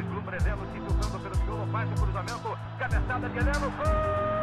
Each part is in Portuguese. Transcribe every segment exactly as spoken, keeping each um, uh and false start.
Bilu prendendo, se filtrando pelo miolo, faz o cruzamento, cabeçada de Heleno, gol!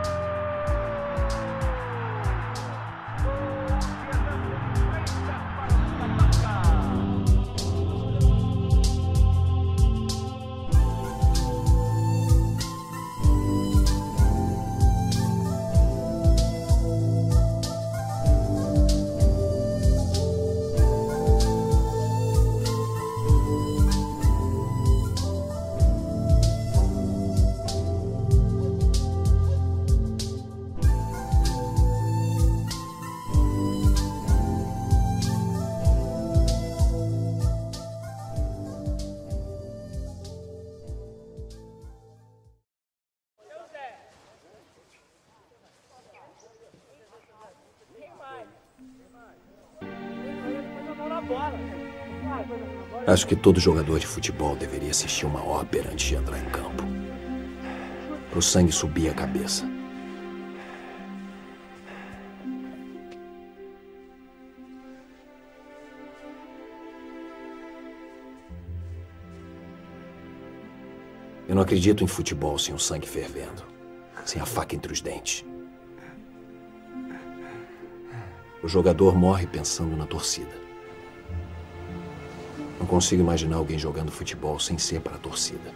Acho que todo jogador de futebol deveria assistir uma ópera antes de entrar em campo. Pro sangue subir a cabeça. Eu não acredito em futebol sem o sangue fervendo, sem a faca entre os dentes. O jogador morre pensando na torcida. Não consigo imaginar alguém jogando futebol sem ser para a torcida.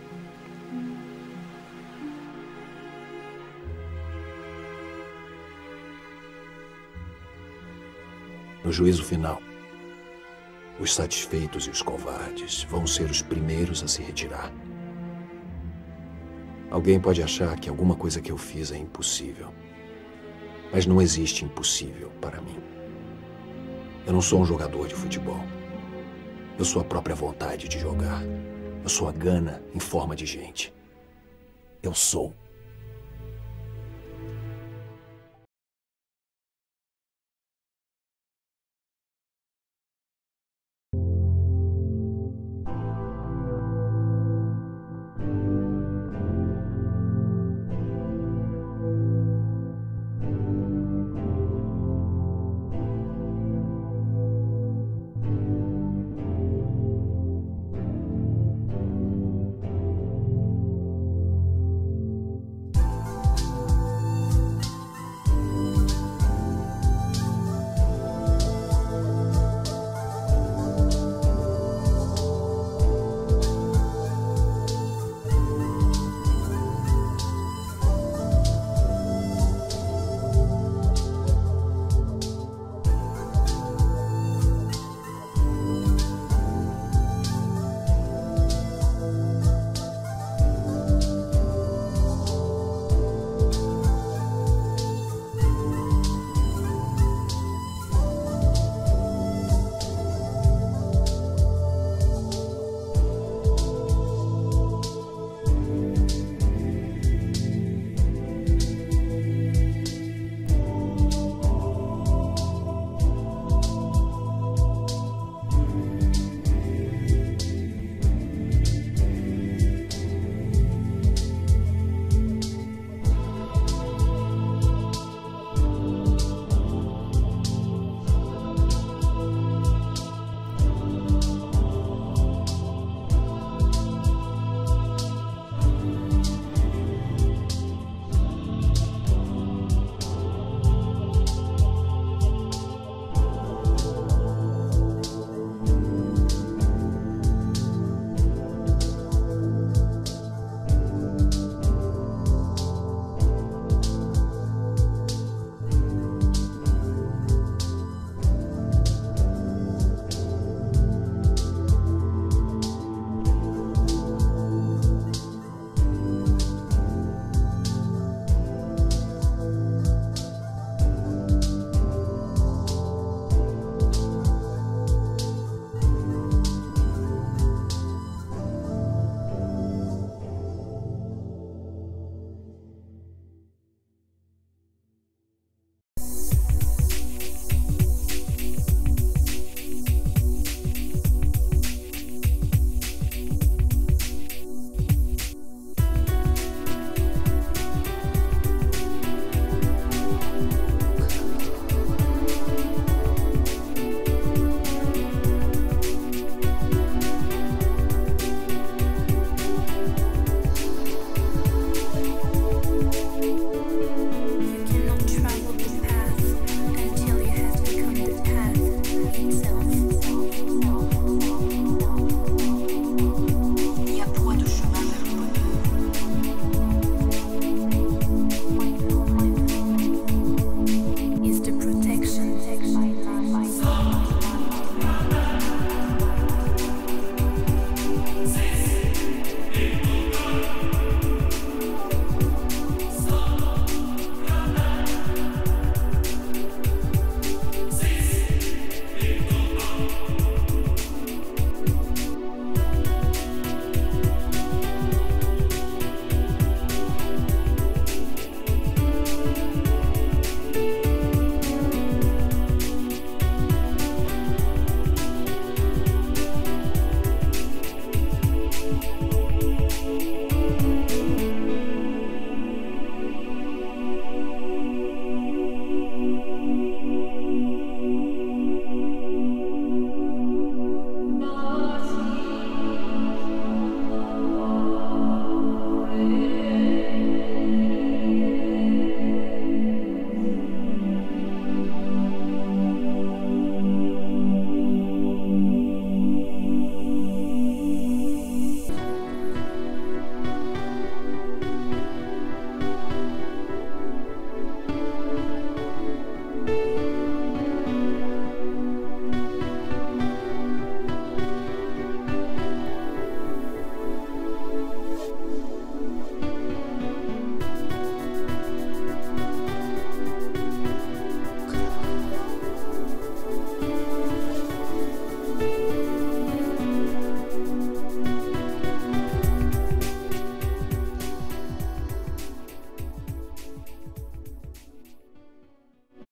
No juízo final, os satisfeitos e os covardes vão ser os primeiros a se retirar. Alguém pode achar que alguma coisa que eu fiz é impossível. Mas não existe impossível para mim. Eu não sou um jogador de futebol. Eu sou a própria vontade de jogar. Eu sou a gana em forma de gente. Eu sou